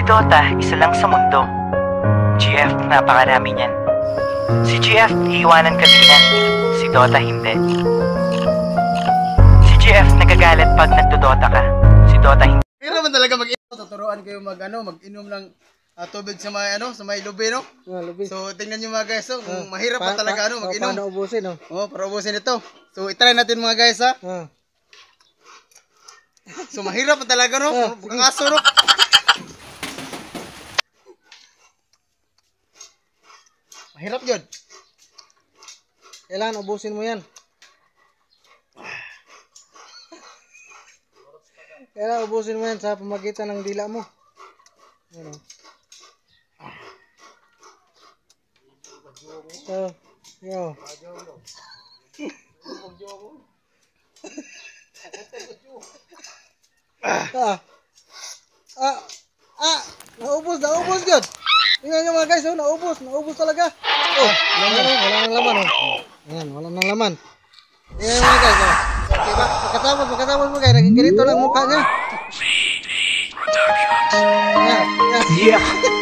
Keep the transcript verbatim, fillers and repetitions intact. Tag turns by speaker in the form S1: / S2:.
S1: Dota, isa lang sa mundo. G F, napakarami niyan. Si G F, iiwanan ka din. Si Dota, hindi. Si G F, nagagalit pag nagdodota ka. Si Dota, hindi.
S2: Kaya naman talaga mag-inom. Tuturuan kayo mag, ano, mag-inom ng uh, tubig sa may, ano, sa may lubi, no?
S3: Ah, lubi.
S2: So, tingnan nyo mga guys, so,
S3: Ah,
S2: mahirap pa,
S3: pa,
S2: talaga,
S3: pa,
S2: ano,
S3: oh,
S2: mag-inom.
S3: paano ubusin, no?
S2: Oh, para ubusin ito. So, itry natin mga guys, ha?
S3: Ah.
S2: So, mahirap pa talaga, no?
S3: Ah,
S2: Bukang aso, no? Mahirap yun.
S3: Kailangan ubusin mo yan. Kailangan ubusin mo yan sa pamagitan ng dila mo. Ano? So, yo. ah, ah, ah, naubos, naubos yun. Tingnan nyo mga guys, oh, naubos, naubos talaga. Oh, wala nang, wala nang laman, oh. Ayan, wala nang laman. Tingnan nyo mga guys, oh. Diba? Pagkatapos, pagkatapos mo guys, naging ganito lang mukha niya. Yeah, yeah.
S1: Yeah.